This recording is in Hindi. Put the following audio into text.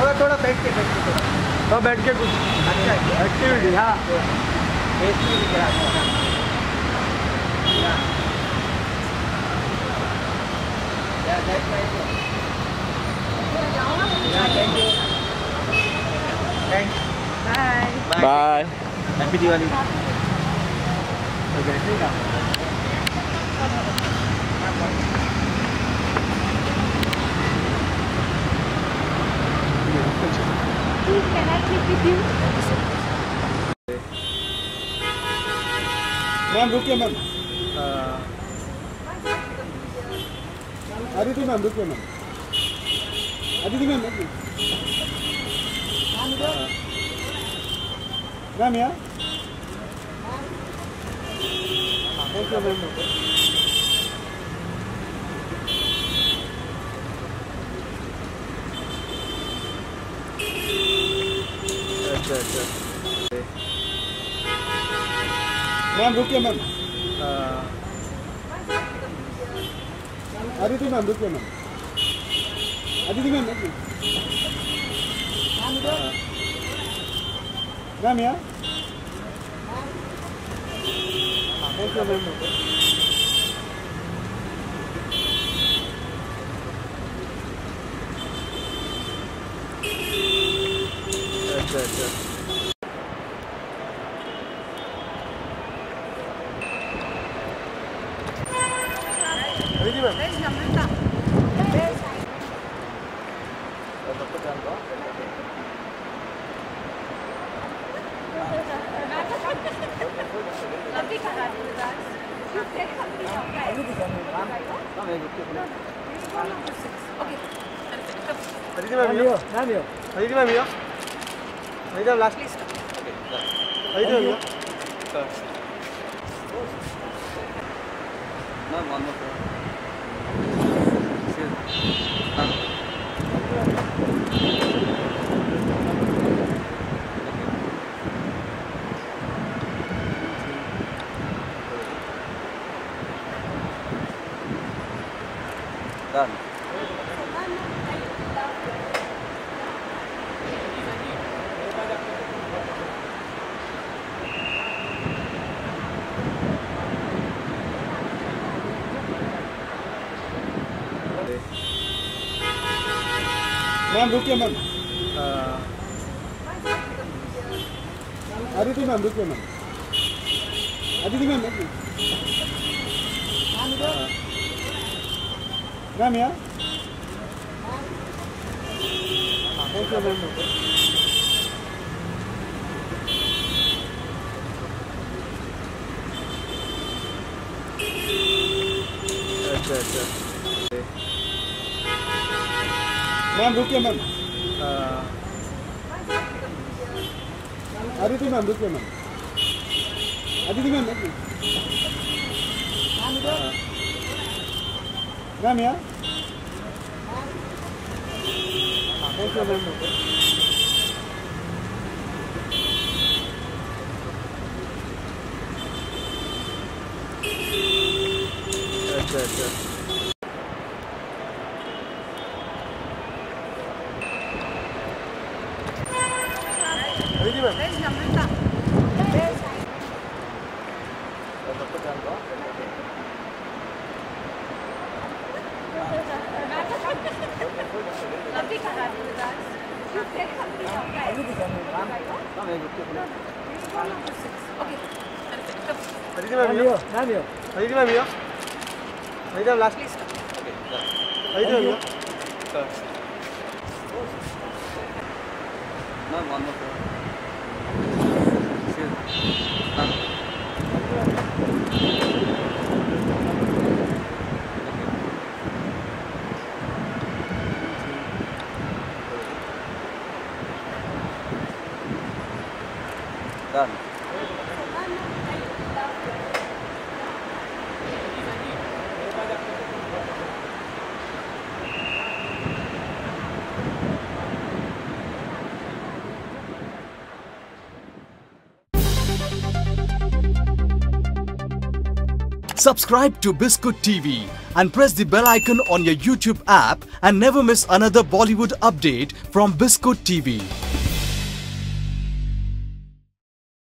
थोड़ा थोड़ा बैठ के थोड़ा बैठ के कुछ अच्छा एक्टिविटी। हाँ फेस भी दिख रहा है। Bye. Happy Diwali. Can I click with you? Ma'am रुकिए मैम। अदिति मैम रुकिए मैम। अदिति मैम रुकिए। मैम यहाँ। Okay ma'am. अच्छा अच्छा मैम रुकिए मैम। अदिति मैम रुकिए मैम। अदिति मैम रुकिए। मैम यहाँ। Okay ma'am. अच्छा अच्छा Aditi ma'am. Aditi ma'am yo. Aditi ma'am yo. Aditi ma'am last. Aditi ma'am yo. Ma'am one more. Done. Ma'am रुकिए मैम। अदिति मैम रुकिए मैम। अदिति मैम रुकिए। मैम यहाँ। Okay ma'am. अच्छा अच्छा मैम रुकिए मैम। अदिति मैम रुकिए मैम। अदिति मैम रुकिए। मैम यहाँ। Okay ma'am. अच्छा अच्छा Aditi ma'am. Aditi ma'am yo. Aditi ma'am yo. Aditi ma'am last. Aditi ma'am yo. Ma'am one more. Done. Subscribe to Biscuit TV and press the bell icon on your YouTube app and never miss another Bollywood update from Biscuit TV.